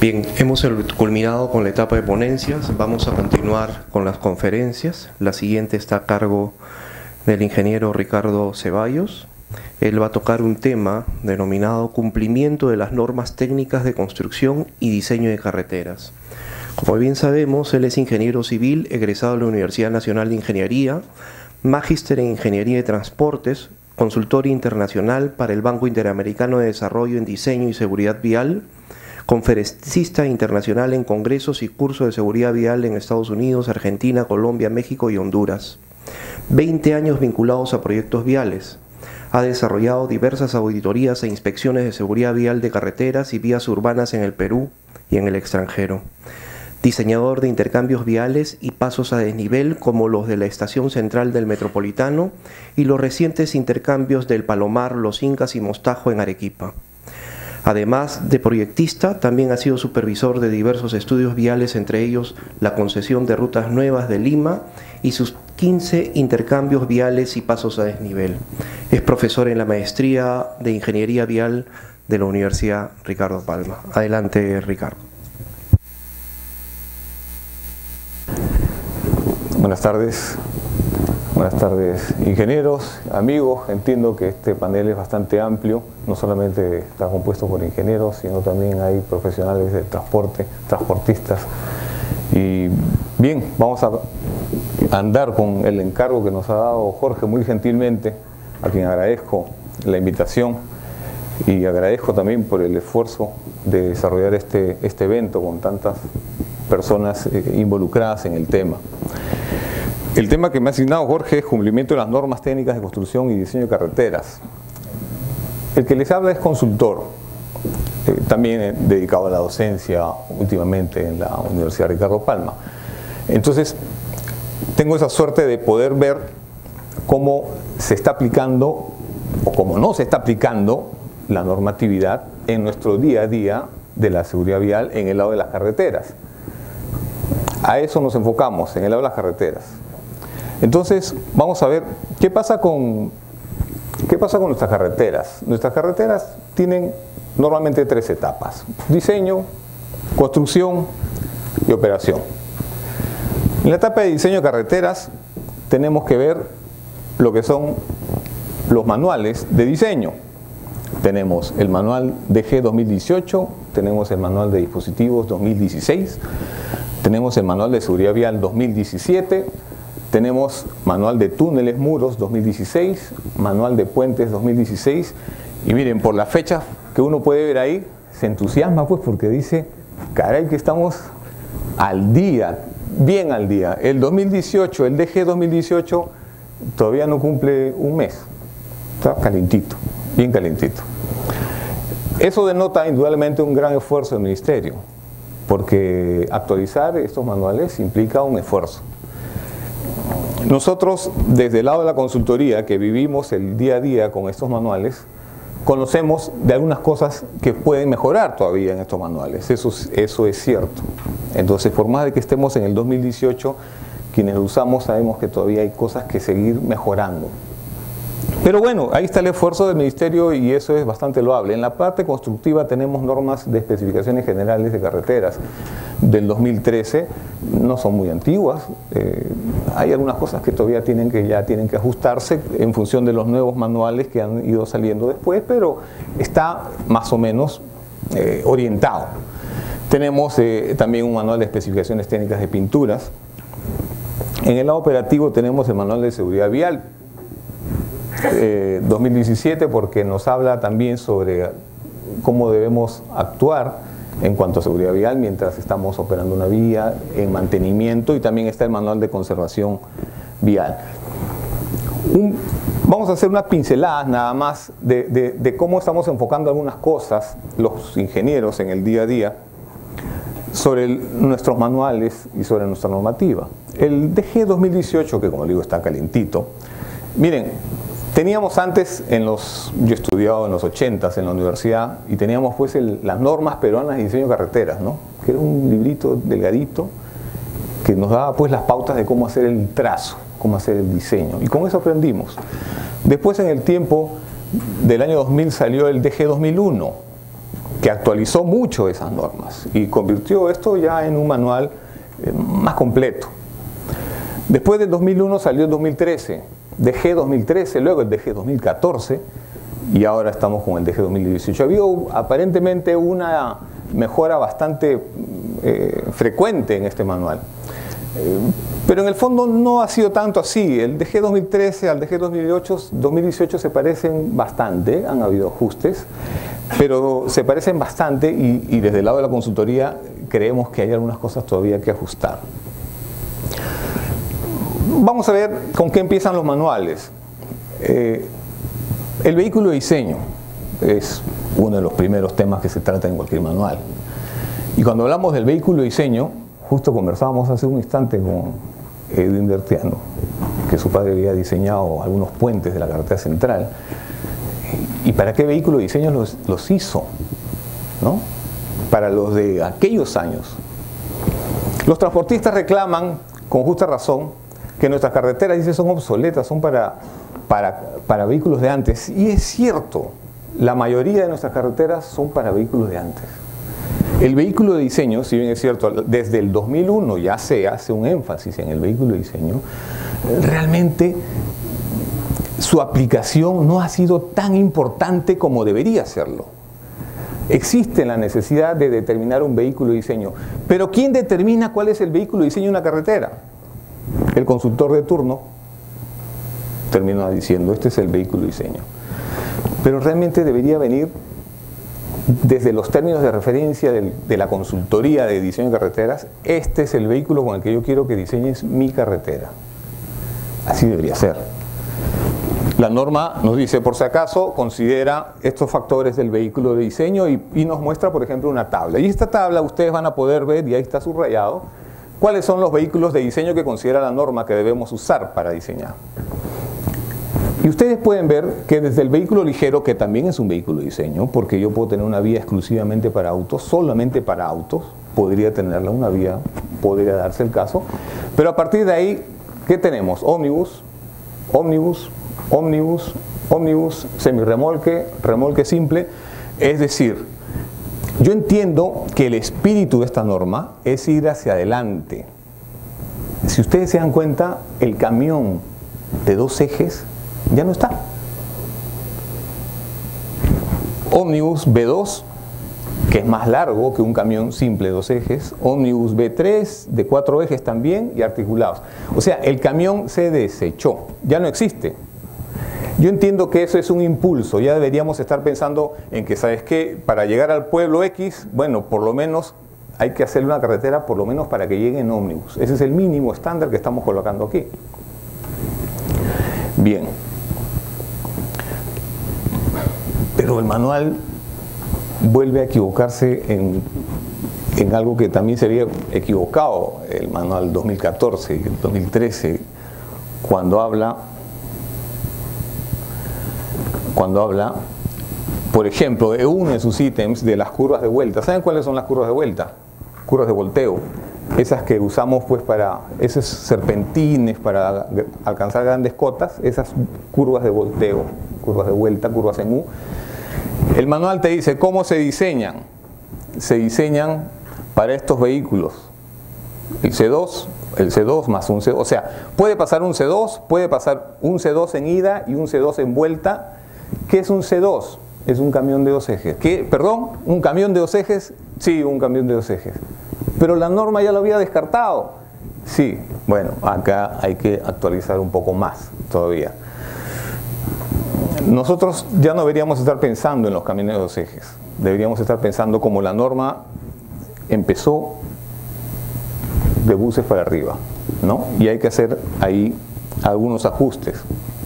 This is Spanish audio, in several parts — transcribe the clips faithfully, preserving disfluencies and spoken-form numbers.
Bien, hemos culminado con la etapa de ponencias. Vamos a continuar con las conferencias. La siguiente está a cargo del ingeniero Ricardo Ceballos. Él va a tocar un tema denominado cumplimiento de las normas técnicas de construcción y diseño de carreteras. Como bien sabemos, él es ingeniero civil, egresado de la Universidad Nacional de Ingeniería, magíster en Ingeniería de Transportes, consultor internacional para el Banco Interamericano de Desarrollo en Diseño y Seguridad Vial, conferencista internacional en congresos y cursos de seguridad vial en Estados Unidos, Argentina, Colombia, México y Honduras. veinte años vinculados a proyectos viales. Ha desarrollado diversas auditorías e inspecciones de seguridad vial de carreteras y vías urbanas en el Perú y en el extranjero. Diseñador de intercambios viales y pasos a desnivel como los de la Estación Central del Metropolitano y los recientes intercambios del Palomar, Los Incas y Mostajo en Arequipa. Además de proyectista, también ha sido supervisor de diversos estudios viales, entre ellos la concesión de rutas nuevas de Lima y sus quince intercambios viales y pasos a desnivel. Es profesor en la Maestría de Ingeniería Vial de la Universidad Ricardo Palma. Adelante, Ricardo. Buenas tardes. Buenas tardes, ingenieros, amigos. Entiendo que este panel es bastante amplio, no solamente está compuesto por ingenieros, sino también hay profesionales de transporte, transportistas. Y bien, vamos a andar con el encargo que nos ha dado Jorge muy gentilmente, a quien agradezco la invitación y agradezco también por el esfuerzo de desarrollar este, este evento con tantas personas eh, involucradas en el tema. El tema que me ha asignado Jorge es cumplimiento de las normas técnicas de construcción y diseño de carreteras. El que les habla es consultor, eh, también eh, dedicado a la docencia últimamente en la Universidad Ricardo Palma. Entonces, tengo esa suerte de poder ver cómo se está aplicando o cómo no se está aplicando la normatividad en nuestro día a día de la seguridad vial en el lado de las carreteras. A eso nos enfocamos, en el lado de las carreteras. Entonces, vamos a ver qué pasa con, qué pasa con nuestras carreteras. Nuestras carreteras tienen normalmente tres etapas: diseño, construcción y operación. En la etapa de diseño de carreteras tenemos que ver lo que son los manuales de diseño. Tenemos el manual D G dos mil dieciocho, tenemos el manual de dispositivos dos mil dieciséis, tenemos el manual de seguridad vial dos mil diecisiete, tenemos manual de túneles, muros dos mil dieciséis, manual de puentes dos mil dieciséis, y miren, por la fecha que uno puede ver ahí, se entusiasma pues porque dice, caray, que estamos al día, bien al día. El dos mil dieciocho, el D G dos mil dieciocho todavía no cumple un mes, está calentito, bien calentito. Eso denota indudablemente un gran esfuerzo del ministerio, porque actualizar estos manuales implica un esfuerzo. Nosotros, desde el lado de la consultoría, que vivimos el día a día con estos manuales, conocemos de algunas cosas que pueden mejorar todavía en estos manuales. Eso, eso es cierto. Entonces, por más de que estemos en el dos mil dieciocho, quienes lo usamos sabemos que todavía hay cosas que seguir mejorando. Pero bueno, ahí está el esfuerzo del ministerio y eso es bastante loable. En la parte constructiva tenemos normas de especificaciones generales de carreteras del dos mil trece, no son muy antiguas, eh, hay algunas cosas que todavía tienen que, ya tienen que ajustarse en función de los nuevos manuales que han ido saliendo después, pero está más o menos eh, orientado. Tenemos eh, también un manual de especificaciones técnicas de pinturas. En el lado operativo tenemos el manual de seguridad vial eh, dos mil diecisiete, porque nos habla también sobre cómo debemos actuar en cuanto a seguridad vial mientras estamos operando una vía, en mantenimiento, y también está el manual de conservación vial. Un, vamos a hacer unas pinceladas nada más de, de, de cómo estamos enfocando algunas cosas los ingenieros en el día a día sobre el, nuestros manuales y sobre nuestra normativa. El D G dos mil dieciocho, que como digo está calentito, miren, teníamos antes, en los, yo he estudiado en los ochentas en la universidad, y teníamos pues el, las normas peruanas de diseño de carreteras, ¿no? Que era un librito delgadito que nos daba pues las pautas de cómo hacer el trazo, cómo hacer el diseño, y con eso aprendimos. Después, en el tiempo del año dos mil, salió el D G dos mil uno, que actualizó mucho esas normas y convirtió esto ya en un manual eh, más completo. Después del dos mil uno salió el dos mil trece, D G dos mil trece, luego el D G dos mil catorce y ahora estamos con el D G dos mil dieciocho. Había aparentemente una mejora bastante eh, frecuente en este manual. Eh, pero en el fondo no ha sido tanto así. El D G dos mil trece al D G dos mil dieciocho se parecen bastante, han habido ajustes, pero se parecen bastante y, y desde el lado de la consultoría creemos que hay algunas cosas todavía que ajustar. Vamos a ver con qué empiezan los manuales. Eh, el vehículo de diseño es uno de los primeros temas que se trata en cualquier manual. Y cuando hablamos del vehículo de diseño, justo conversábamos hace un instante con Edwin Bertiano, que su padre había diseñado algunos puentes de la carretera central. ¿Y para qué vehículo de diseño los, los hizo? ¿No? Para los de aquellos años. Los transportistas reclaman, con justa razón, que nuestras carreteras, dice, son obsoletas, son para, para, para vehículos de antes. Y es cierto, la mayoría de nuestras carreteras son para vehículos de antes. El vehículo de diseño, si bien es cierto, desde el dos mil uno ya se hace un énfasis en el vehículo de diseño, realmente su aplicación no ha sido tan importante como debería serlo. Existe la necesidad de determinar un vehículo de diseño, pero ¿quién determina cuál es el vehículo de diseño de una carretera? El consultor de turno termina diciendo, este es el vehículo de diseño. Pero realmente debería venir desde los términos de referencia de, de la consultoría de diseño de carreteras, este es el vehículo con el que yo quiero que diseñes mi carretera. Así debería ser. La norma nos dice, por si acaso, considera estos factores del vehículo de diseño y, y nos muestra, por ejemplo, una tabla. Y esta tabla ustedes van a poder ver, y ahí está subrayado, cuáles son los vehículos de diseño que considera la norma que debemos usar para diseñar. Y ustedes pueden ver que desde el vehículo ligero, que también es un vehículo de diseño, porque yo puedo tener una vía exclusivamente para autos, solamente para autos, podría tenerla una vía, podría darse el caso, pero a partir de ahí, ¿qué tenemos? Ómnibus, ómnibus, ómnibus, ómnibus, semirremolque, remolque simple, es decir, yo entiendo que el espíritu de esta norma es ir hacia adelante. Si ustedes se dan cuenta, el camión de dos ejes ya no está. Ómnibus B dos, que es más largo que un camión simple de dos ejes. Ómnibus B tres, de cuatro ejes también y articulados. O sea, el camión se desechó, ya no existe. Yo entiendo que eso es un impulso, ya deberíamos estar pensando en que, ¿sabes qué? Para llegar al pueblo X, bueno, por lo menos hay que hacer una carretera por lo menos para que lleguen ómnibus. Ese es el mínimo estándar que estamos colocando aquí. Bien. Pero el manual vuelve a equivocarse en, en algo que también se había equivocado el manual dos mil catorce y el dos mil trece, cuando habla, cuando habla, por ejemplo, de uno de sus ítems de las curvas de vuelta. ¿Saben cuáles son las curvas de vuelta? Curvas de volteo. Esas que usamos pues para esos serpentines, para alcanzar grandes cotas, esas curvas de volteo, curvas de vuelta, curvas en U. El manual te dice cómo se diseñan. Se diseñan para estos vehículos. El C dos, el C dos más un C dos. O sea, puede pasar un C dos, puede pasar un C dos en ida y un C dos en vuelta. ¿Qué es un C dos? Es un camión de dos ejes. ¿Qué? ¿Perdón? ¿Un camión de dos ejes? Sí, un camión de dos ejes. Pero la norma ya lo había descartado. Sí, bueno, acá hay que actualizar un poco más todavía. Nosotros ya no deberíamos estar pensando en los camiones de dos ejes. Deberíamos estar pensando como la norma empezó de buses para arriba, ¿no? Y hay que hacer ahí algunos ajustes.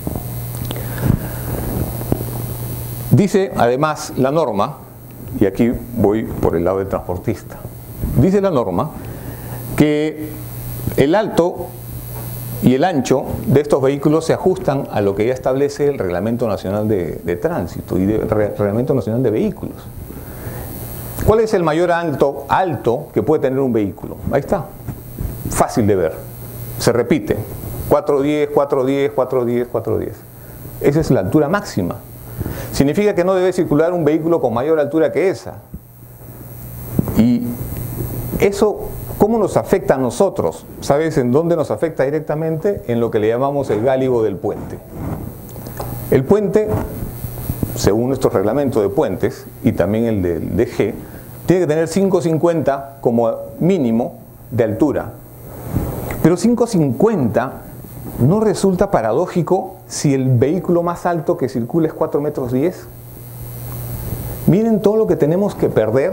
Dice además la norma, y aquí voy por el lado del transportista, dice la norma que el alto y el ancho de estos vehículos se ajustan a lo que ya establece el Reglamento Nacional de, de Tránsito y el Reglamento Nacional de Vehículos. ¿Cuál es el mayor alto, alto que puede tener un vehículo? Ahí está, fácil de ver, se repite, cuatro diez, cuatro diez, cuatro diez, cuatro diez. Esa es la altura máxima. Significa que no debe circular un vehículo con mayor altura que esa. Y eso, ¿cómo nos afecta a nosotros? ¿Sabes en dónde nos afecta directamente? En lo que le llamamos el gálibo del puente. El puente, según nuestro reglamento de puentes y también el del D G, tiene que tener cinco cincuenta como mínimo de altura. Pero cinco cincuenta no resulta paradójico si el vehículo más alto que circula es cuatro metros diez. Miren todo lo que tenemos que perder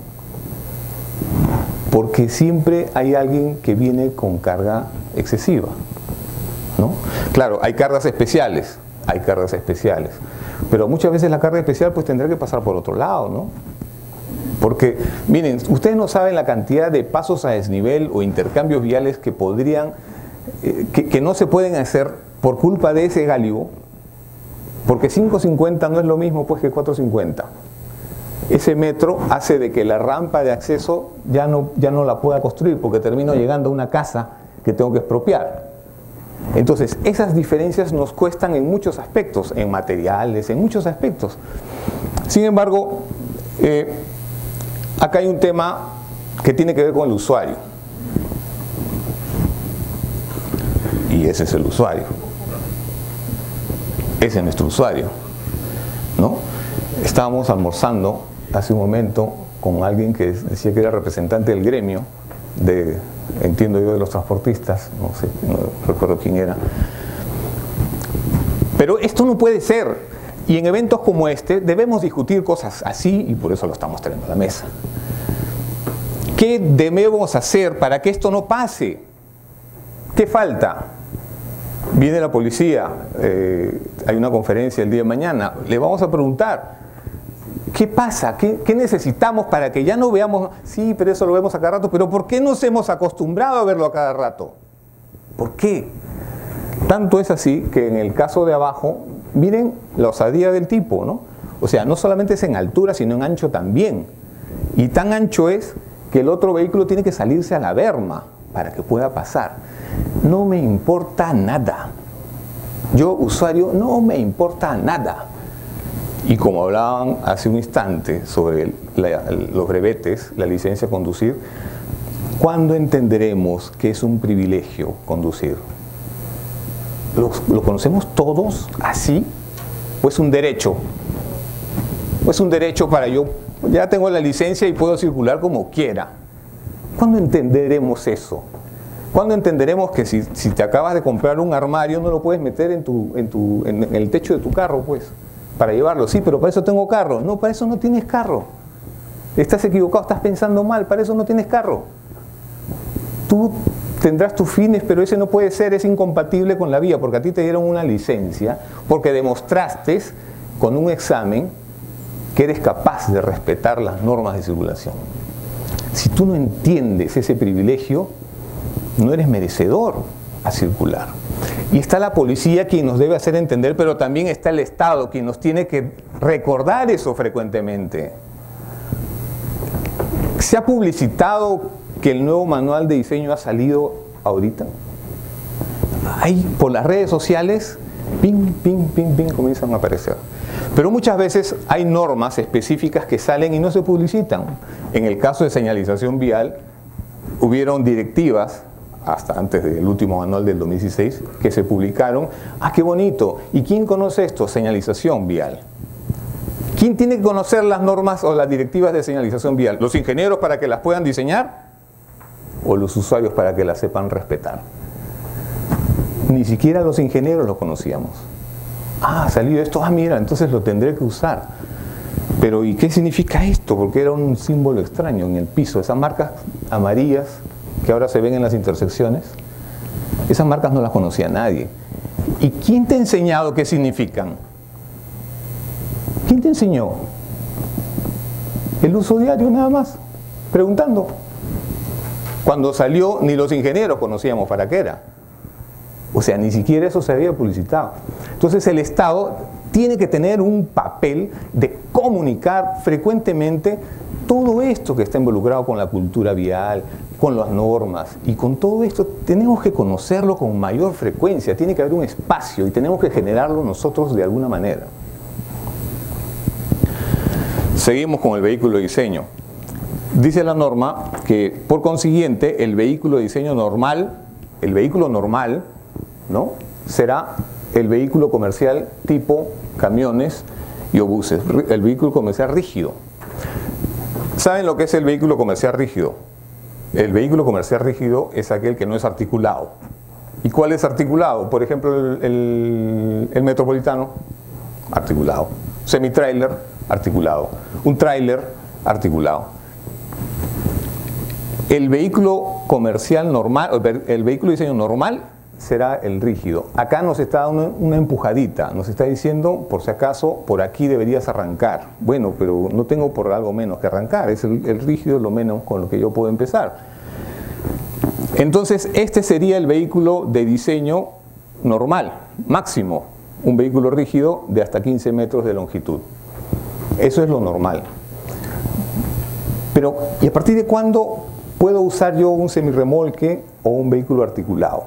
porque siempre hay alguien que viene con carga excesiva, ¿no? Claro, hay cargas especiales, hay cargas especiales, pero muchas veces la carga especial pues tendrá que pasar por otro lado, ¿no? Porque, miren, ustedes no saben la cantidad de pasos a desnivel o intercambios viales que podrían, eh, que, que no se pueden hacer por culpa de ese gálibo, porque cinco cincuenta no es lo mismo pues que cuatro cincuenta. Ese metro hace de que la rampa de acceso ya no, ya no la pueda construir porque termino llegando a una casa que tengo que expropiar. Entonces, esas diferencias nos cuestan en muchos aspectos, en materiales, en muchos aspectos. Sin embargo, eh, acá hay un tema que tiene que ver con el usuario. Y ese es el usuario. Ese es nuestro usuario, ¿no? Estábamos almorzando hace un momento con alguien que decía que era representante del gremio, de, entiendo yo, de los transportistas, no sé, no recuerdo quién era. Pero esto no puede ser, y en eventos como este debemos discutir cosas así, y por eso lo estamos trayendo a la mesa. ¿Qué debemos hacer para que esto no pase? ¿Qué falta? Viene la policía, eh, hay una conferencia el día de mañana, le vamos a preguntar, ¿qué pasa? ¿Qué, ¿Qué necesitamos para que ya no veamos? Sí, pero eso lo vemos a cada rato, pero ¿por qué nos hemos acostumbrado a verlo a cada rato? ¿Por qué? Tanto es así que en el caso de abajo, miren la osadía del tipo, ¿no? O sea, no solamente es en altura, sino en ancho también. Y tan ancho es que el otro vehículo tiene que salirse a la berma para que pueda pasar. No me importa nada. Yo, usuario, no me importa nada. Y como hablaban hace un instante sobre la, los brevetes, la licencia de conducir, ¿cuándo entenderemos que es un privilegio conducir? ¿Lo, lo conocemos todos así? ¿O es un derecho? ¿O es un derecho para yo, ya tengo la licencia y puedo circular como quiera? ¿Cuándo entenderemos eso? ¿Cuándo entenderemos que si, si te acabas de comprar un armario no lo puedes meter en, tu, en, tu, en el techo de tu carro, pues? Para llevarlo, sí, pero para eso tengo carro. No, para eso no tienes carro. Estás equivocado, estás pensando mal, para eso no tienes carro. Tú tendrás tus fines, pero ese no puede ser, es incompatible con la vía, porque a ti te dieron una licencia, porque demostraste con un examen que eres capaz de respetar las normas de circulación. Si tú no entiendes ese privilegio, no eres merecedor a circular. Y está la policía quien nos debe hacer entender, pero también está el Estado quien nos tiene que recordar eso frecuentemente. ¿Se ha publicitado que el nuevo manual de diseño ha salido ahorita? Ahí por las redes sociales, ping, ping, ping, ping, comienzan a aparecer. Pero muchas veces hay normas específicas que salen y no se publicitan. En el caso de señalización vial, hubieron directivas hasta antes del último manual del dos mil dieciséis, que se publicaron. ¡Ah, qué bonito! ¿Y quién conoce esto? Señalización vial. ¿Quién tiene que conocer las normas o las directivas de señalización vial? ¿Los ingenieros para que las puedan diseñar? ¿O los usuarios para que las sepan respetar? Ni siquiera los ingenieros lo conocíamos. Ah, ha salido esto, ah, mira, entonces lo tendré que usar. Pero ¿y qué significa esto? Porque era un símbolo extraño en el piso, esas marcas amarillas que ahora se ven en las intersecciones, esas marcas no las conocía nadie. ¿Y quién te ha enseñado qué significan? ¿Quién te enseñó? El uso diario nada más, preguntando. Cuando salió, ni los ingenieros conocíamos para qué era. O sea, ni siquiera eso se había publicitado. Entonces el Estado tiene que tener un papel de comunicar frecuentemente todo esto que está involucrado con la cultura vial, con las normas, y con todo esto tenemos que conocerlo con mayor frecuencia, tiene que haber un espacio y tenemos que generarlo nosotros de alguna manera. Seguimos con el vehículo de diseño. Dice la norma que, por consiguiente, el vehículo de diseño normal, el vehículo normal, ¿no?, será el vehículo comercial tipo camiones y obuses, el vehículo comercial rígido. ¿Saben lo que es el vehículo comercial rígido? El vehículo comercial rígido es aquel que no es articulado. ¿Y cuál es articulado? Por ejemplo, el, el, el metropolitano, articulado. Semi-trailer, articulado. Un tráiler, articulado. El vehículo comercial normal, el vehículo de diseño normal será el rígido. Acá nos está dando una empujadita, nos está diciendo, por si acaso, por aquí deberías arrancar. Bueno, pero no tengo por algo menos que arrancar, es el, el rígido lo menos con lo que yo puedo empezar. Entonces, este sería el vehículo de diseño normal, máximo, un vehículo rígido de hasta quince metros de longitud. Eso es lo normal. Pero, ¿y a partir de cuándo puedo usar yo un semirremolque o un vehículo articulado?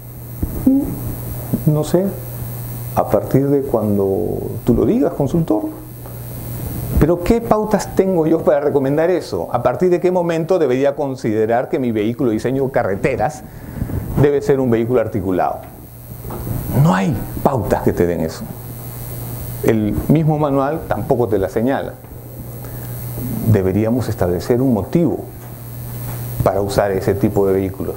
No sé, a partir de cuando tú lo digas, consultor. Pero ¿qué pautas tengo yo para recomendar eso? ¿A partir de qué momento debería considerar que mi vehículo de diseño carreteras debe ser un vehículo articulado? No hay pautas que te den eso. El mismo manual tampoco te la señala. Deberíamos establecer un motivo para usar ese tipo de vehículos.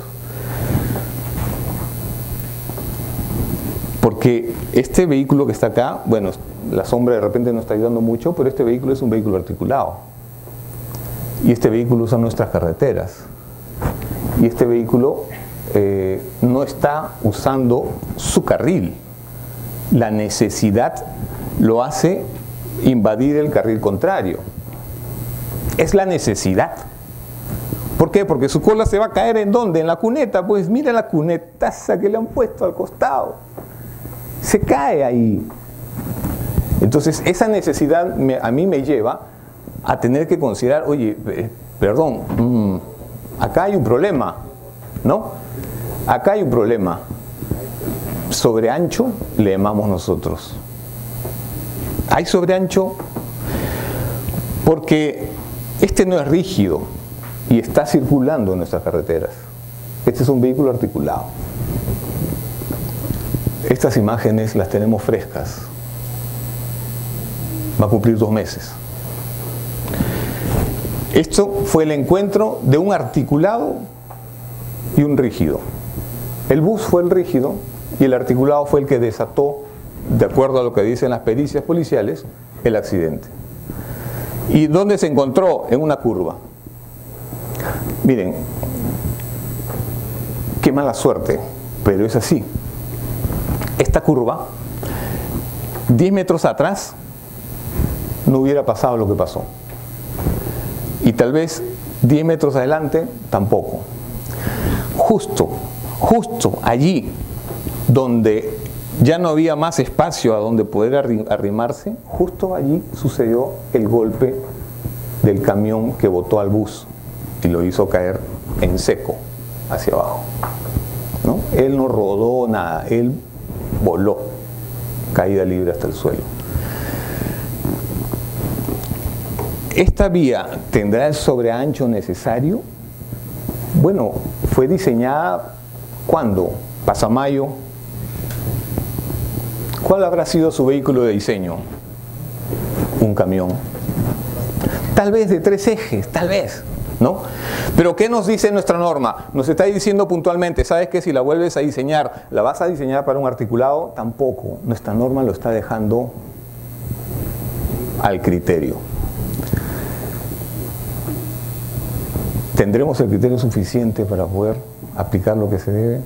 Porque este vehículo que está acá, bueno, la sombra de repente no está ayudando mucho, pero este vehículo es un vehículo articulado. Y este vehículo usa nuestras carreteras. Y este vehículo eh, no está usando su carril. La necesidad lo hace invadir el carril contrario. Es la necesidad. ¿Por qué? Porque su cola se va a caer ¿en dónde? En la cuneta. Pues mira la cunetaza que le han puesto al costado. Se cae ahí. Entonces esa necesidad me, a mí me lleva a tener que considerar, oye, eh, perdón, mmm, acá hay un problema, ¿no? Acá hay un problema. Sobre ancho le llamamos nosotros. Hay sobre ancho porque este no es rígido y está circulando en nuestras carreteras. Este es un vehículo articulado. Estas imágenes las tenemos frescas. Va a cumplir dos meses. Esto fue el encuentro de un articulado y un rígido. El bus fue el rígido y el articulado fue el que desató, de acuerdo a lo que dicen las pericias policiales, el accidente. ¿Y dónde se encontró? En una curva. Miren, qué mala suerte, pero es así. Esta curva, diez metros atrás, no hubiera pasado lo que pasó. Y tal vez diez metros adelante, tampoco. Justo, justo allí, donde ya no había más espacio a donde poder arrimarse, justo allí sucedió el golpe del camión que botó al bus y lo hizo caer en seco hacia abajo, ¿no? Él no rodó nada, él voló, caída libre hasta el suelo. ¿Esta vía tendrá el sobreancho necesario? Bueno, fue diseñada ¿cuándo? Pasamayo. ¿Cuál habrá sido su vehículo de diseño? Un camión. Tal vez de tres ejes, tal vez, ¿no? Pero ¿qué nos dice nuestra norma? Nos está diciendo puntualmente, ¿sabes qué? Si la vuelves a diseñar, ¿la vas a diseñar para un articulado? Tampoco. Nuestra norma lo está dejando al criterio. ¿Tendremos el criterio suficiente para poder aplicar lo que se debe?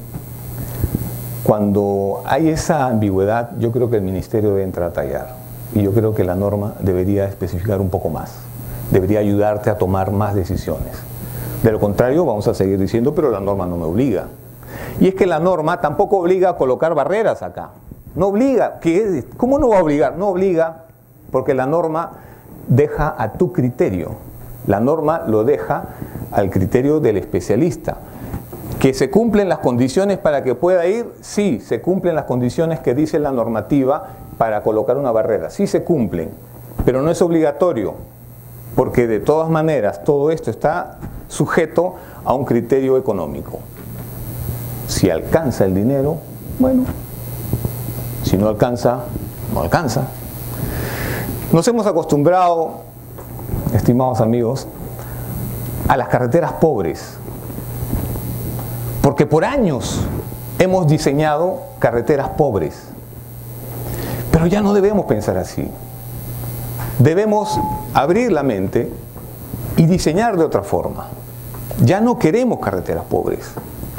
Cuando hay esa ambigüedad, yo creo que el ministerio debe entrar a tallar. Y yo creo que la norma debería especificar un poco más. Debería ayudarte a tomar más decisiones. De lo contrario, vamos a seguir diciendo, pero la norma no me obliga. Y es que la norma tampoco obliga a colocar barreras acá. No obliga. ¿Qué? ¿Cómo no va a obligar? No obliga porque la norma deja a tu criterio. La norma lo deja al criterio del especialista. ¿Que se cumplen las condiciones para que pueda ir? Sí, se cumplen las condiciones que dice la normativa para colocar una barrera. Sí se cumplen, pero no es obligatorio. porque de todas maneras todo esto está sujeto a un criterio económico. Si alcanza el dinero, bueno, si no alcanza, no alcanza. Nos hemos acostumbrado, estimados amigos, a las carreteras pobres, porque por años hemos diseñado carreteras pobres. Pero ya no debemos pensar así. Debemos abrir la mente y diseñar de otra forma. Ya no queremos carreteras pobres.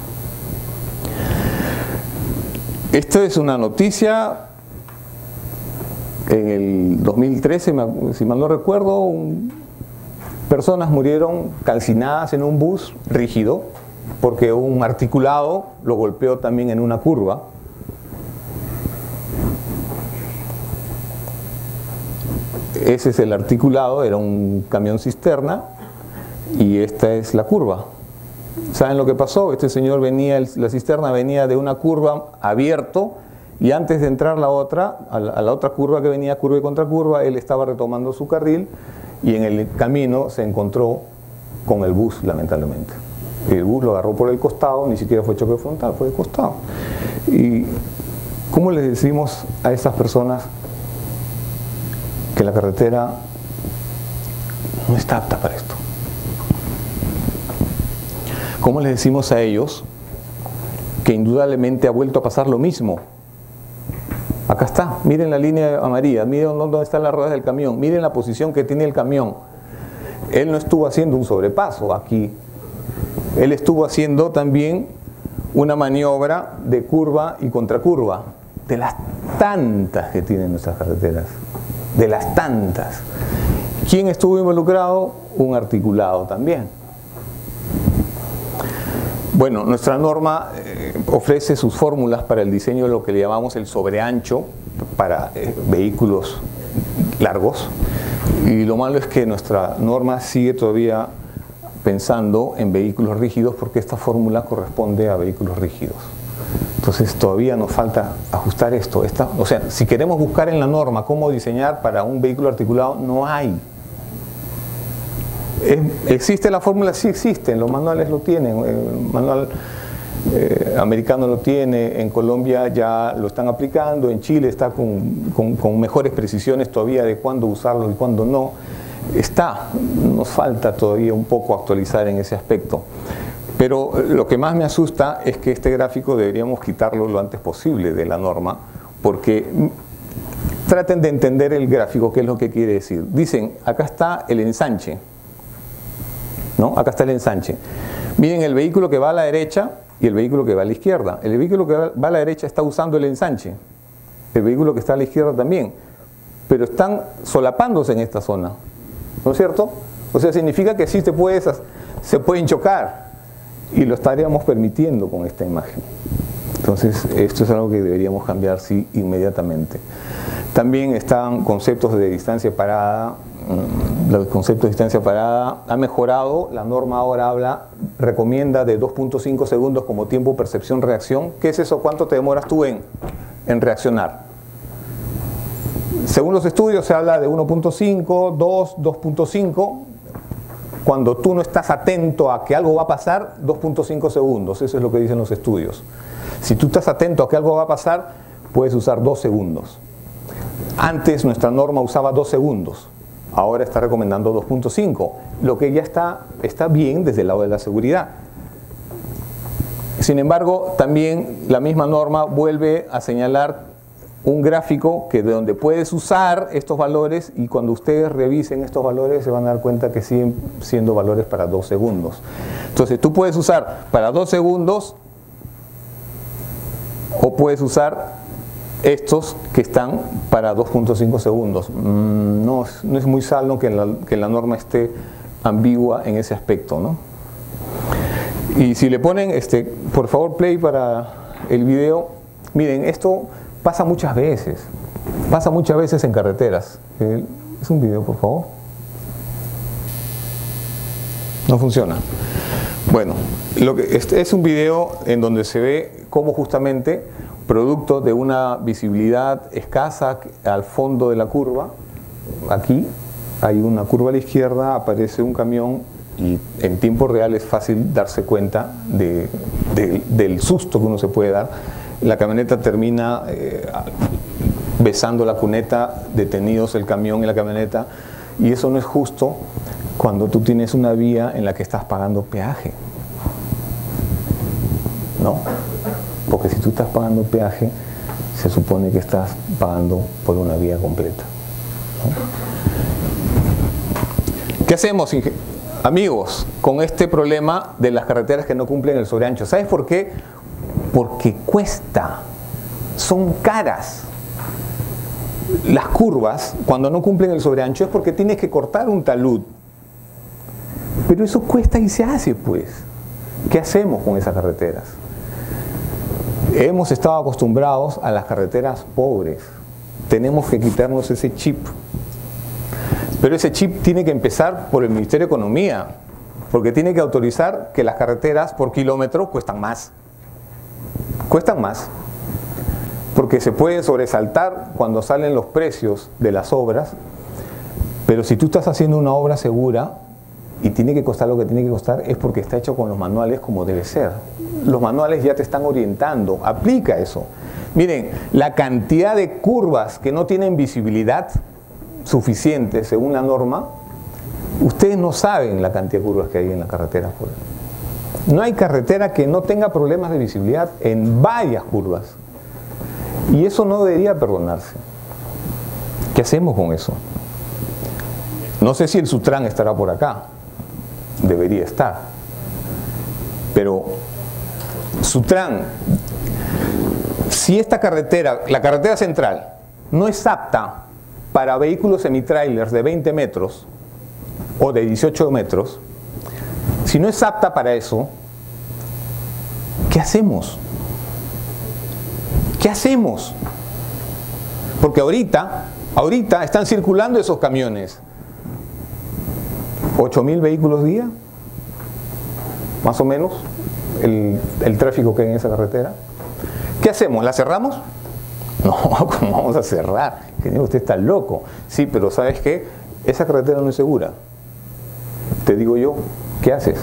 Esta es una noticia en el dos mil trece, si mal no recuerdo, un, personas murieron calcinadas en un bus rígido porque un articulado lo golpeó también en una curva. Ese es el articulado, era un camión cisterna y esta es la curva. ¿Saben lo que pasó? Este señor venía, la cisterna venía de una curva abierto y antes de entrar la otra, a la, a la otra curva que venía, curva y contracurva, él estaba retomando su carril y en el camino se encontró con el bus, lamentablemente. El bus lo agarró por el costado, ni siquiera fue choque frontal, fue de costado. ¿Y cómo les decimos a estas personas que la carretera no está apta para esto? ¿Cómo les decimos a ellos que indudablemente ha vuelto a pasar lo mismo? Acá está, miren la línea amarilla, miren dónde están las ruedas del camión, miren la posición que tiene el camión. Él no estuvo haciendo un sobrepaso aquí, él estuvo haciendo también una maniobra de curva y contracurva, de las tantas que tienen nuestras carreteras, de las tantas. ¿Quién estuvo involucrado? Un articulado también. Bueno, nuestra norma eh, ofrece sus fórmulas para el diseño de lo que le llamamos el sobreancho para eh, vehículos largos, y lo malo es que nuestra norma sigue todavía pensando en vehículos rígidos porque esta fórmula corresponde a vehículos rígidos. Entonces todavía nos falta ajustar esto. Esta, o sea, si queremos buscar en la norma cómo diseñar para un vehículo articulado, no hay. ¿Existe la fórmula? Sí existe, los manuales lo tienen, el manual eh, americano lo tiene, en Colombia ya lo están aplicando, en Chile está con, con, con mejores precisiones todavía de cuándo usarlo y cuándo no. Está, nos falta todavía un poco actualizar en ese aspecto. Pero lo que más me asusta es que este gráfico deberíamos quitarlo lo antes posible de la norma, porque traten de entender el gráfico, qué es lo que quiere decir. Dicen, acá está el ensanche. ¿No? Acá está el ensanche. Miren el vehículo que va a la derecha y el vehículo que va a la izquierda. El vehículo que va a la derecha está usando el ensanche. El vehículo que está a la izquierda también. Pero están solapándose en esta zona. ¿No es cierto? O sea, significa que sí te puedes, se pueden chocar. Y lo estaríamos permitiendo con esta imagen. Entonces, esto es algo que deberíamos cambiar, sí, inmediatamente. También están conceptos de distancia parada. Los conceptos de distancia parada ha mejorado, la norma ahora habla, recomienda de dos punto cinco segundos como tiempo percepción-reacción. ¿Qué es eso? ¿Cuánto te demoras tú en, en reaccionar? Según los estudios se habla de uno punto cinco, dos, dos punto cinco. Cuando tú no estás atento a que algo va a pasar, dos punto cinco segundos, eso es lo que dicen los estudios. Si tú estás atento a que algo va a pasar, puedes usar dos segundos. Antes nuestra norma usaba dos segundos. Ahora está recomendando dos punto cinco, lo que ya está, está bien desde el lado de la seguridad. Sin embargo, también la misma norma vuelve a señalar un gráfico que de donde puedes usar estos valores, y cuando ustedes revisen estos valores se van a dar cuenta que siguen siendo valores para dos segundos. Entonces tú puedes usar para dos segundos o puedes usar estos que están para dos punto cinco segundos. Mm, no, no es muy sano que la, que la norma esté ambigua en ese aspecto, ¿no? Y si le ponen, este, por favor, play para el video. Miren, esto pasa muchas veces. Pasa muchas veces en carreteras. Eh, es un video, por favor. No funciona. Bueno, lo que, este es un video en donde se ve cómo justamente, producto de una visibilidad escasa al fondo de la curva, aquí, hay una curva a la izquierda, aparece un camión y en tiempo real es fácil darse cuenta de, de, del susto que uno se puede dar. La camioneta termina eh, besando la cuneta, detenidos el camión y la camioneta, y eso no es justo cuando tú tienes una vía en la que estás pagando peaje. No, porque si tú estás pagando peaje, se supone que estás pagando por una vía completa, ¿no? ¿Qué hacemos, amigos, con este problema de las carreteras que no cumplen el sobreancho? ¿Sabes por qué? Porque cuesta, son caras. Las curvas, cuando no cumplen el sobreancho, es porque tienes que cortar un talud. Pero eso cuesta y se hace, pues. ¿Qué hacemos con esas carreteras? Hemos estado acostumbrados a las carreteras pobres. Tenemos que quitarnos ese chip. Pero ese chip tiene que empezar por el Ministerio de Economía, porque tiene que autorizar que las carreteras por kilómetro cuestan más. Cuestan más. Porque se puede sobresaltar cuando salen los precios de las obras, pero si tú estás haciendo una obra segura y tiene que costar lo que tiene que costar, es porque está hecho con los manuales como debe ser. Los manuales ya te están orientando, aplica eso. Miren, la cantidad de curvas que no tienen visibilidad suficiente según la norma, ustedes no saben la cantidad de curvas que hay en la carretera. No hay carretera que no tenga problemas de visibilidad en varias curvas. Y eso no debería perdonarse. ¿Qué hacemos con eso? No sé si el Sutran estará por acá. Debería estar. Pero Sutran, si esta carretera, la carretera central, no es apta para vehículos semitrailers de veinte metros o de dieciocho metros, si no es apta para eso, ¿qué hacemos? ¿Qué hacemos? Porque ahorita, ahorita están circulando esos camiones. ocho mil vehículos día, más o menos, el, el tráfico que hay en esa carretera. ¿Qué hacemos? ¿La cerramos? No, ¿cómo vamos a cerrar? Ingeniero, usted está loco. Sí, pero ¿sabes qué? Esa carretera no es segura. Te digo yo, ¿qué haces?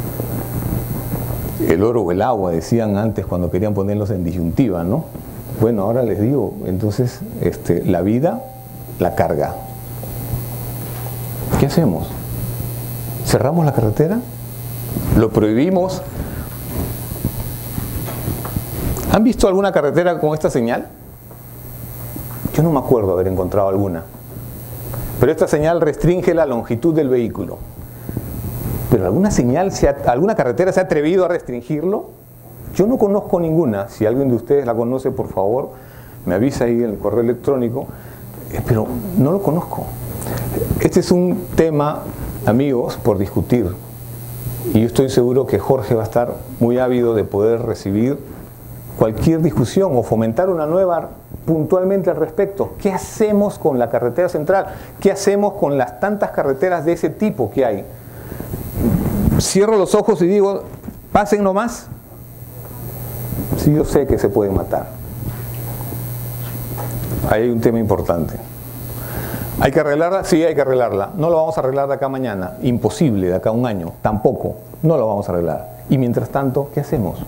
El oro o el agua, decían antes cuando querían ponerlos en disyuntiva, ¿no? Bueno, ahora les digo, entonces, este, la vida, la carga. ¿Qué hacemos? ¿Cerramos la carretera? ¿Lo prohibimos? ¿Han visto alguna carretera con esta señal? Yo no me acuerdo haber encontrado alguna. Pero esta señal restringe la longitud del vehículo. ¿Pero alguna señal, se ha, alguna carretera se ha atrevido a restringirlo? Yo no conozco ninguna. Si alguien de ustedes la conoce, por favor, me avisa ahí en el correo electrónico. Pero no lo conozco. Este es un tema, amigos, por discutir. Y yo estoy seguro que Jorge va a estar muy ávido de poder recibir cualquier discusión o fomentar una nueva puntualmente al respecto. ¿Qué hacemos con la carretera central? ¿Qué hacemos con las tantas carreteras de ese tipo que hay? Cierro los ojos y digo, pasen nomás. Sí, yo sé que se pueden matar. Ahí hay un tema importante. ¿Hay que arreglarla? Sí, hay que arreglarla. No lo vamos a arreglar de acá a mañana. Imposible, de acá a un año. Tampoco. No lo vamos a arreglar. Y mientras tanto, ¿qué hacemos?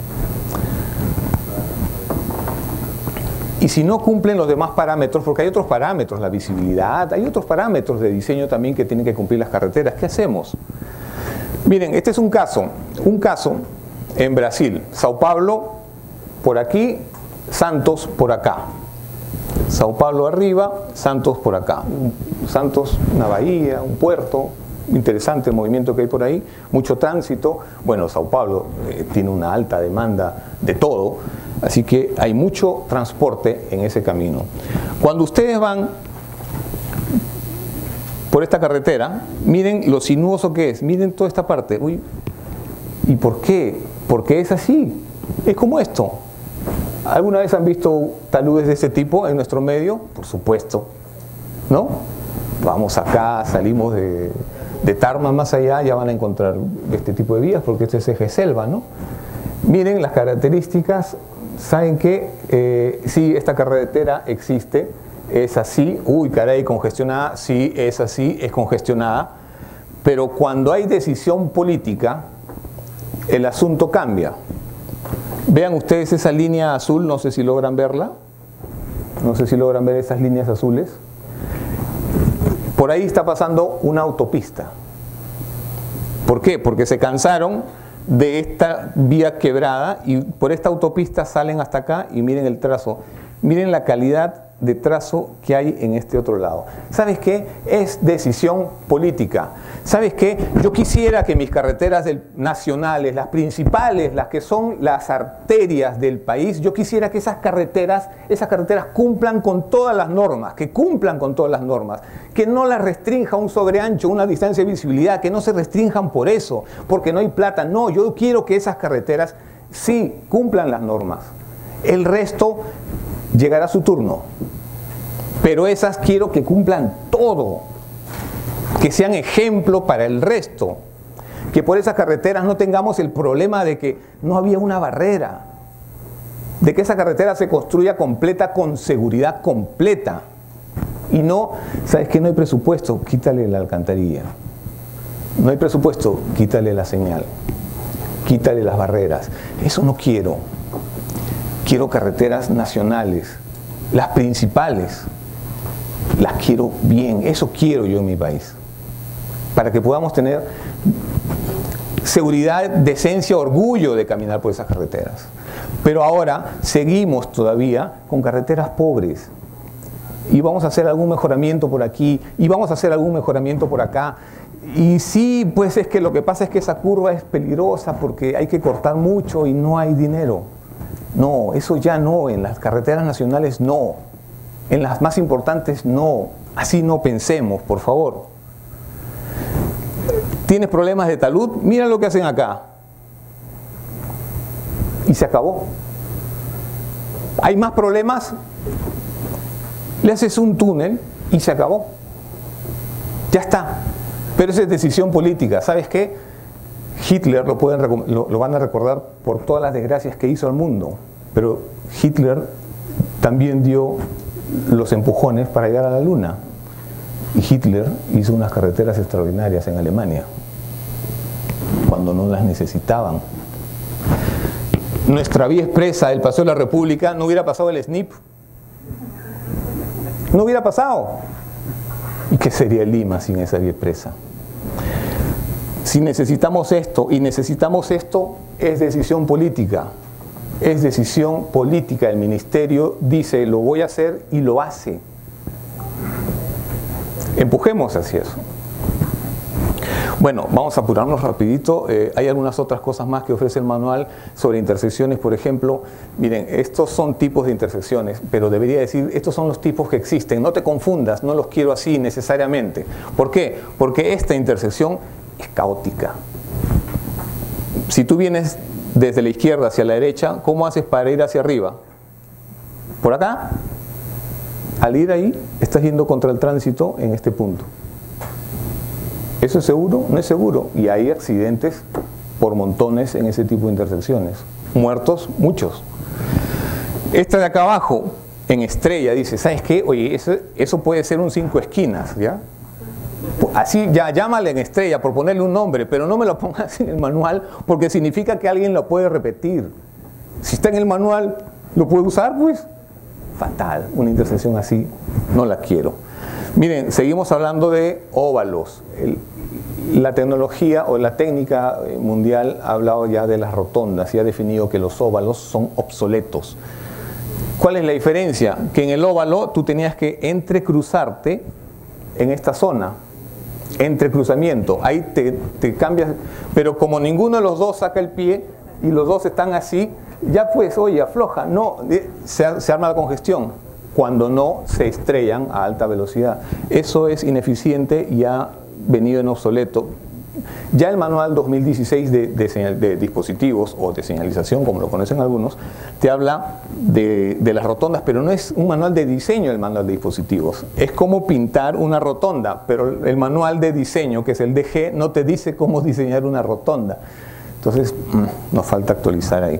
Y si no cumplen los demás parámetros, porque hay otros parámetros, la visibilidad, hay otros parámetros de diseño también que tienen que cumplir las carreteras, ¿qué hacemos? Miren, este es un caso, un caso en Brasil, Sao Paulo por aquí, Santos por acá. Sao Paulo arriba, Santos por acá. Santos, una bahía, un puerto, interesante el movimiento que hay por ahí, mucho tránsito. Bueno, Sao Paulo eh, tiene una alta demanda de todo, así que hay mucho transporte en ese camino. Cuando ustedes van por esta carretera, miren lo sinuoso que es, miren toda esta parte. Uy, ¿y por qué? Porque es así, es como esto. ¿Alguna vez han visto taludes de ese tipo en nuestro medio? Por supuesto, ¿no? Vamos acá, salimos de, de Tarma más allá, ya van a encontrar este tipo de vías, porque este es eje selva, ¿no? Miren las características, saben que eh, sí, esta carretera existe, es así, uy, caray, congestionada, sí, es así, es congestionada, pero cuando hay decisión política, el asunto cambia. Vean ustedes esa línea azul, no sé si logran verla, no sé si logran ver esas líneas azules. Por ahí está pasando una autopista. ¿Por qué? Porque se cansaron de esta vía quebrada y por esta autopista salen hasta acá y miren el trazo. Miren la calidad de trazo que hay en este otro lado. ¿Sabes qué? Es decisión política. ¿Sabes qué? Yo quisiera que mis carreteras del, nacionales, las principales, las que son las arterias del país, yo quisiera que esas carreteras, esas carreteras cumplan con todas las normas, que cumplan con todas las normas, que no las restrinja un sobreancho, una distancia de visibilidad, que no se restrinjan por eso, porque no hay plata. No, yo quiero que esas carreteras sí cumplan las normas. El resto llegará su turno, pero esas quiero que cumplan todo, que sean ejemplo para el resto, que por esas carreteras no tengamos el problema de que no había una barrera, de que esa carretera se construya completa con seguridad completa y no, ¿sabes qué? No hay presupuesto, quítale la alcantarilla, no hay presupuesto, quítale la señal, quítale las barreras. Eso no quiero. Quiero carreteras nacionales, las principales, las quiero bien, eso quiero yo en mi país, para que podamos tener seguridad, decencia, orgullo de caminar por esas carreteras. Pero ahora seguimos todavía con carreteras pobres y vamos a hacer algún mejoramiento por aquí y vamos a hacer algún mejoramiento por acá. Y sí, pues es que lo que pasa es que esa curva es peligrosa porque hay que cortar mucho y no hay dinero. No, eso ya no, en las carreteras nacionales no, en las más importantes no, así no pensemos, por favor. ¿Tienes problemas de talud? Mira lo que hacen acá. Y se acabó. ¿Hay más problemas? Le haces un túnel y se acabó. Ya está. Pero esa es decisión política. ¿Sabes qué? Hitler lo, pueden, lo, lo van a recordar por todas las desgracias que hizo al mundo, pero Hitler también dio los empujones para llegar a la luna. Y Hitler hizo unas carreteras extraordinarias en Alemania, cuando no las necesitaban. Nuestra vía expresa del Paseo de la República no hubiera pasado el S N I P. No hubiera pasado. ¿Y qué sería Lima sin esa vía expresa? Si necesitamos esto, y necesitamos esto, es decisión política. Es decisión política. El ministerio dice, lo voy a hacer, y lo hace. Empujemos hacia eso. Bueno, vamos a apurarnos rapidito. Eh, hay algunas otras cosas más que ofrece el manual sobre intersecciones, por ejemplo. Miren, estos son tipos de intersecciones, pero debería decir, estos son los tipos que existen. No te confundas, no los quiero así necesariamente. ¿Por qué? Porque esta intersección es caótica. Si tú vienes desde la izquierda hacia la derecha, ¿cómo haces para ir hacia arriba? ¿Por acá? Al ir ahí, estás yendo contra el tránsito en este punto. ¿Eso es seguro? No es seguro. Y hay accidentes por montones en ese tipo de intersecciones. Muertos, muchos. Esta de acá abajo, en estrella, dice, ¿sabes qué? Oye, eso, eso puede ser un cinco esquinas, ¿ya? Así, ya, llámale en estrella por ponerle un nombre, pero no me lo pongas en el manual porque significa que alguien lo puede repetir. Si está en el manual, ¿lo puede usar? Pues fatal. Una intersección así no la quiero. Miren, seguimos hablando de óvalos. El, la tecnología o la técnica mundial ha hablado ya de las rotondas y ha definido que los óvalos son obsoletos. ¿Cuál es la diferencia? Que en el óvalo tú tenías que entrecruzarte en esta zona, entrecruzamiento, ahí te, te cambias, pero como ninguno de los dos saca el pie y los dos están así, ya pues, oye, afloja, no, se, se arma la congestión cuando no se estrellan a alta velocidad. Eso es ineficiente y ha venido en obsoleto. Ya el manual dos mil dieciséis de, de, señal, de dispositivos o de señalización, como lo conocen algunos, te habla de, de las rotondas, pero no es un manual de diseño el manual de dispositivos. Es como pintar una rotonda, pero el manual de diseño, que es el D G, no te dice cómo diseñar una rotonda. Entonces, nos falta actualizar ahí.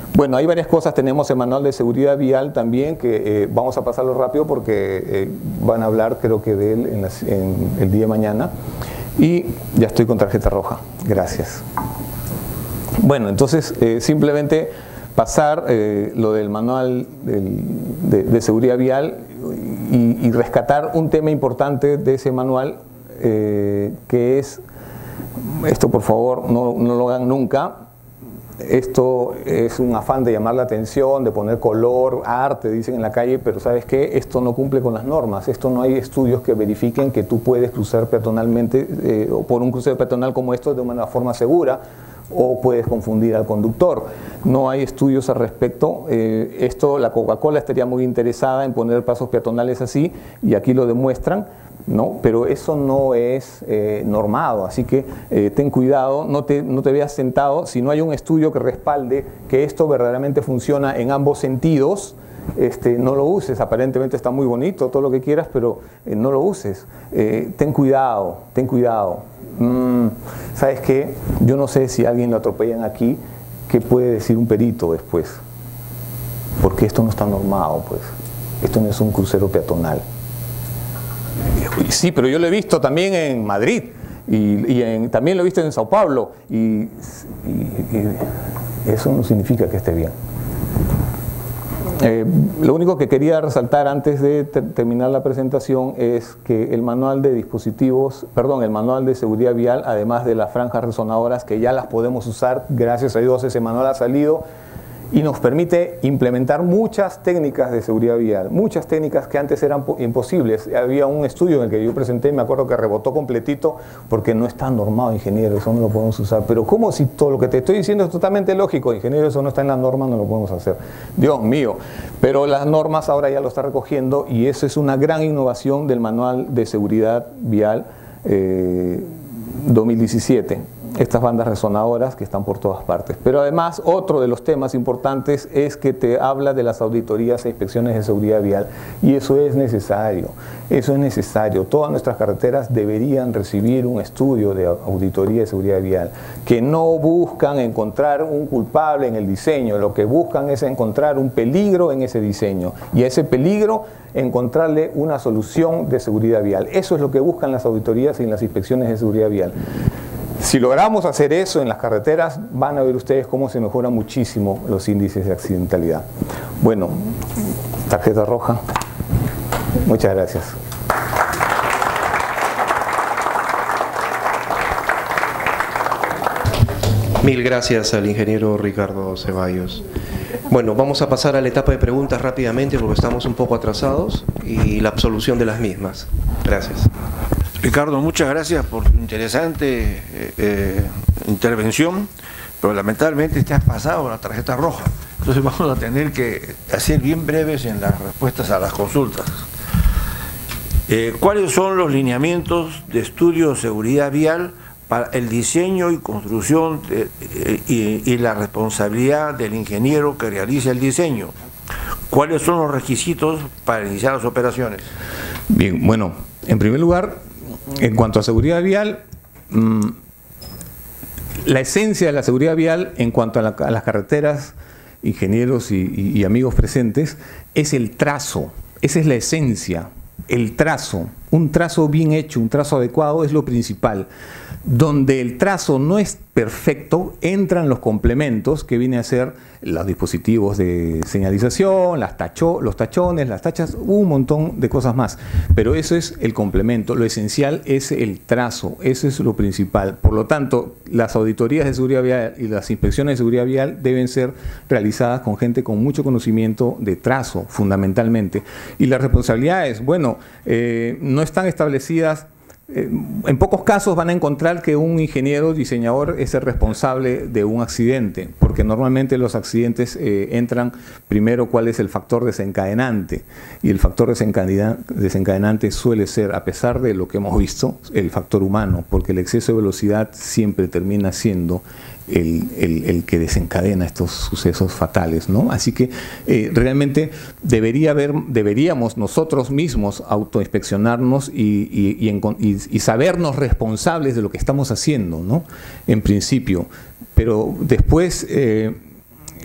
Bueno, hay varias cosas. Tenemos el manual de seguridad vial también, que eh, vamos a pasarlo rápido porque eh, van a hablar creo que de él en, las, en el día de mañana. Y ya estoy con tarjeta roja. Gracias. Bueno, entonces eh, simplemente pasar eh, lo del manual del, de, de seguridad vial y, y rescatar un tema importante de ese manual, eh, que es, esto por favor no, no lo hagan nunca. Esto es un afán de llamar la atención, de poner color, arte, dicen en la calle, pero ¿sabes qué? Esto no cumple con las normas. Esto no hay estudios que verifiquen que tú puedes cruzar peatonalmente eh, o por un crucero peatonal como esto de una forma segura, o puedes confundir al conductor. No hay estudios al respecto. Eh, esto, la Coca-Cola estaría muy interesada en poner pasos peatonales así, y aquí lo demuestran, ¿no? Pero eso no es eh, normado, así que eh, ten cuidado, no te, no te veas sentado. Si no hay un estudio que respalde que esto verdaderamente funciona en ambos sentidos, este, no lo uses. Aparentemente está muy bonito, todo lo que quieras, pero eh, no lo uses. Eh, ten cuidado, ten cuidado. Mm, ¿Sabes qué? Yo no sé si a alguien lo atropellan aquí, ¿qué puede decir un perito después? Porque esto no está normado, pues. Esto no es un crucero peatonal. Sí, pero yo lo he visto también en Madrid y, y en, también lo he visto en Sao Paulo y, y, y eso no significa que esté bien. Eh, lo único que quería resaltar antes de ter terminar la presentación es que el manual de dispositivos, perdón, el manual de seguridad vial, además de las franjas resonadoras que ya las podemos usar, gracias a Dios ese manual ha salido y nos permite implementar muchas técnicas de seguridad vial, muchas técnicas que antes eran imposibles. Había un estudio en el que yo presenté, me acuerdo que rebotó completito porque no está normado, ingeniero, eso no lo podemos usar. Pero ¿cómo si todo lo que te estoy diciendo es totalmente lógico? Ingeniero, eso no está en la norma, no lo podemos hacer. Dios mío, pero las normas ahora ya lo está recogiendo y eso es una gran innovación del manual de seguridad vial eh, dos mil diecisiete. Estas bandas resonadoras que están por todas partes. Pero además, otro de los temas importantes es que te habla de las auditorías e inspecciones de seguridad vial. Y eso es necesario, eso es necesario. Todas nuestras carreteras deberían recibir un estudio de auditoría de seguridad vial, que no buscan encontrar un culpable en el diseño, lo que buscan es encontrar un peligro en ese diseño. Y a ese peligro, encontrarle una solución de seguridad vial. Eso es lo que buscan las auditorías y las inspecciones de seguridad vial. Si logramos hacer eso en las carreteras, van a ver ustedes cómo se mejoran muchísimo los índices de accidentalidad. Bueno, tarjeta roja. Muchas gracias. Mil gracias al ingeniero Ricardo Ceballos. Bueno, vamos a pasar a la etapa de preguntas rápidamente porque estamos un poco atrasados y la absolución de las mismas. Gracias. Ricardo, muchas gracias por tu interesante eh, eh, intervención, pero lamentablemente te has pasado la tarjeta roja. Entonces vamos a tener que hacer bien breves en las respuestas a las consultas. Eh, ¿Cuáles son los lineamientos de estudio de seguridad vial para el diseño y construcción de, eh, y, y la responsabilidad del ingeniero que realiza el diseño? ¿Cuáles son los requisitos para iniciar las operaciones? Bien, bueno, en primer lugar, en cuanto a seguridad vial, mmm, la esencia de la seguridad vial en cuanto a, la, a las carreteras, ingenieros y, y, y amigos presentes, es el trazo. Esa es la esencia, el trazo. Un trazo bien hecho, un trazo adecuado es lo principal. Donde el trazo no es perfecto, entran los complementos que vienen a ser los dispositivos de señalización, las tacho, los tachones, las tachas, un montón de cosas más. Pero eso es el complemento, lo esencial es el trazo, eso es lo principal. Por lo tanto, las auditorías de seguridad vial y las inspecciones de seguridad vial deben ser realizadas con gente con mucho conocimiento de trazo, fundamentalmente. Y las responsabilidades, bueno, eh, no están establecidas. En pocos casos van a encontrar que un ingeniero diseñador es el responsable de un accidente, porque normalmente los accidentes eh, entran primero cuál es el factor desencadenante, y el factor desencadenante suele ser, a pesar de lo que hemos visto, el factor humano, porque el exceso de velocidad siempre termina siendo El, el, el que desencadena estos sucesos fatales, ¿no? Así que eh, realmente debería haber, deberíamos nosotros mismos autoinspeccionarnos y, y, y, en, y, y sabernos responsables de lo que estamos haciendo, ¿no? En principio, pero después eh,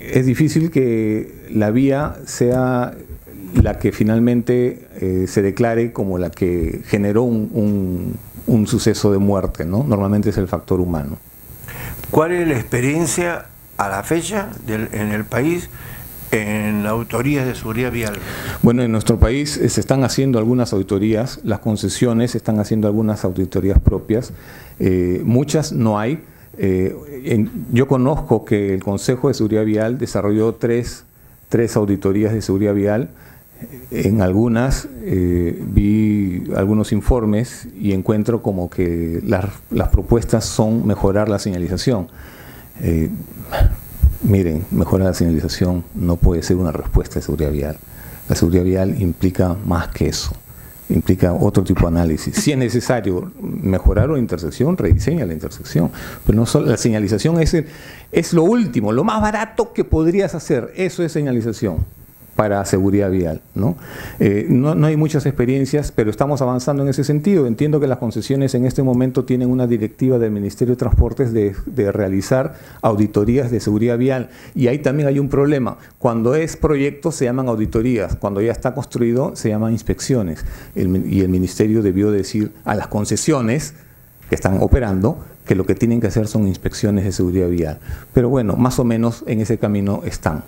es difícil que la vía sea la que finalmente eh, se declare como la que generó un, un, un suceso de muerte, ¿no? Normalmente es el factor humano. ¿Cuál es la experiencia a la fecha del, en el país en auditorías de seguridad vial? Bueno, en nuestro país eh, se están haciendo algunas auditorías, las concesiones están haciendo algunas auditorías propias, eh, muchas no hay. Eh, en, yo conozco que el Consejo de Seguridad Vial desarrolló tres, tres auditorías de seguridad vial. En algunas eh, vi algunos informes y encuentro como que las, las propuestas son mejorar la señalización. Eh, miren, mejorar la señalización no puede ser una respuesta de seguridad vial. La seguridad vial implica más que eso, implica otro tipo de análisis. Si es necesario mejorar una intersección, rediseña la intersección, pero no solo la señalización es, el, es lo último, lo más barato que podrías hacer, eso es señalización para seguridad vial, ¿no? Eh, no, no hay muchas experiencias, pero estamos avanzando en ese sentido. Entiendo que las concesiones en este momento tienen una directiva del Ministerio de Transportes de, de realizar auditorías de seguridad vial, y ahí también hay un problema. Cuando es proyecto se llaman auditorías, cuando ya está construido se llaman inspecciones, el, y el Ministerio debió decir a las concesiones que están operando que lo que tienen que hacer son inspecciones de seguridad vial. Pero bueno, más o menos en ese camino están.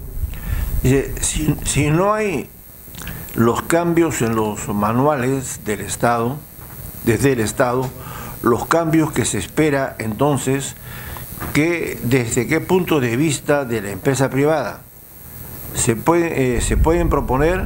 Si, si no hay los cambios en los manuales del Estado, desde el Estado, los cambios que se espera entonces, que desde qué punto de vista de la empresa privada se, puede, eh, se pueden proponer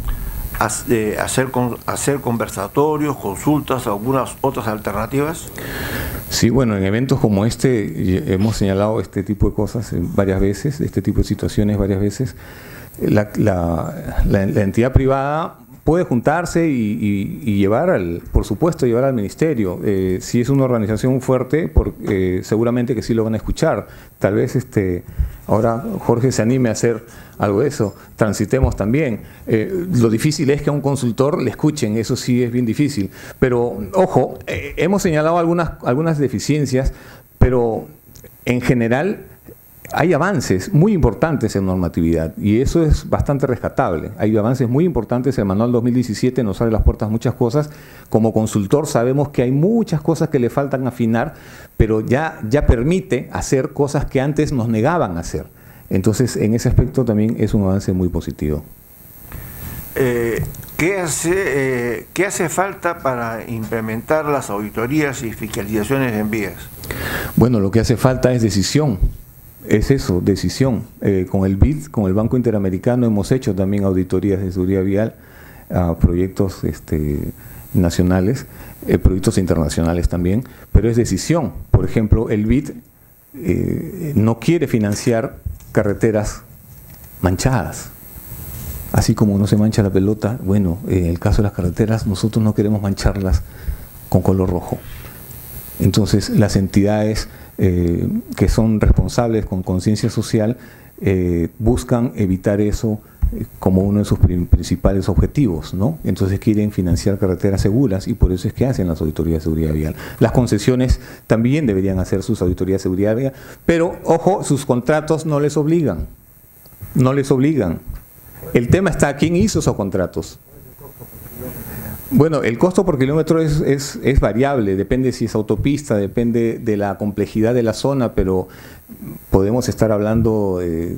eh, hacer, con, hacer conversatorios, consultas, algunas otras alternativas. Sí, bueno, en eventos como este hemos señalado este tipo de cosas varias veces, este tipo de situaciones varias veces. La, la, la, la entidad privada puede juntarse y, y, y llevar, al, por supuesto, llevar al ministerio. Eh, si es una organización fuerte, por, eh, seguramente que sí lo van a escuchar. Tal vez este, ahora Jorge se anime a hacer algo de eso. Transitemos también. Eh, lo difícil es que a un consultor le escuchen, eso sí es bien difícil. Pero, ojo, eh, hemos señalado algunas, algunas deficiencias, pero en general hay avances muy importantes en normatividad y eso es bastante rescatable. Hay avances muy importantes, el manual dos mil diecisiete nos abre las puertas muchas cosas. Como consultor sabemos que hay muchas cosas que le faltan afinar, pero ya, ya permite hacer cosas que antes nos negaban a hacer. Entonces, en ese aspecto también es un avance muy positivo. Eh, ¿qué hace, eh, ¿Qué hace falta para implementar las auditorías y fiscalizaciones en vías? Bueno, lo que hace falta es decisión. Es eso, decisión. Eh, con el B I D, con el Banco Interamericano, hemos hecho también auditorías de seguridad vial a proyectos este, nacionales, eh, proyectos internacionales también, pero es decisión. Por ejemplo, el B I D eh, no quiere financiar carreteras manchadas. Así como no se mancha la pelota, bueno, en el caso de las carreteras, nosotros no queremos mancharlas con color rojo. Entonces, las entidades Eh, que son responsables con conciencia social eh, buscan evitar eso eh, como uno de sus principales objetivos, ¿no? Entonces quieren financiar carreteras seguras y por eso es que hacen las auditorías de seguridad vial. Las concesiones también deberían hacer sus auditorías de seguridad vial, pero ojo, sus contratos no les obligan, no les obligan. El tema está, ¿quién hizo esos contratos? Bueno, el costo por kilómetro es, es, es variable, depende si es autopista, depende de la complejidad de la zona, pero podemos estar hablando, de,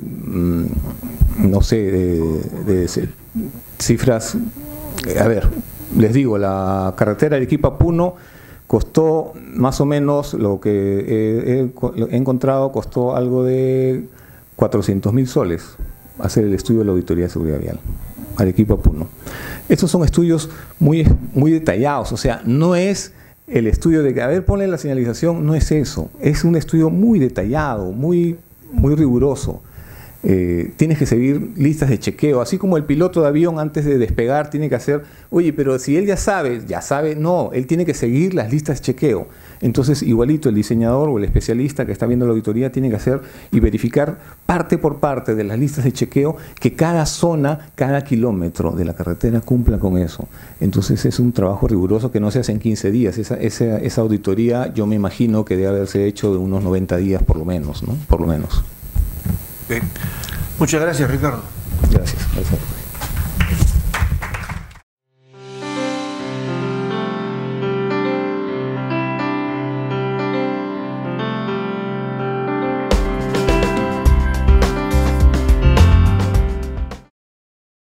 no sé, de, de, de cifras. A ver, les digo, la carretera de Arequipa-Puno costó más o menos, lo que he, he, he encontrado, costó algo de cuatrocientos mil soles hacer el estudio de la auditoría de seguridad vial. Arequipa-Puno. Estos son estudios muy, muy detallados, o sea, no es el estudio de que, a ver, ponle la señalización, no es eso, es un estudio muy detallado, muy, muy riguroso. Eh, tienes que seguir listas de chequeo, así como el piloto de avión antes de despegar tiene que hacer, oye, pero si él ya sabe, ya sabe, no, él tiene que seguir las listas de chequeo. Entonces, igualito el diseñador o el especialista que está viendo la auditoría tiene que hacer y verificar parte por parte de las listas de chequeo que cada zona, cada kilómetro de la carretera cumpla con eso. Entonces, es un trabajo riguroso que no se hace en quince días. Esa, esa, esa auditoría yo me imagino que debe haberse hecho de unos noventa días por lo menos, ¿no? Por lo menos. Ok. Muchas gracias, Ricardo. Gracias. Gracias.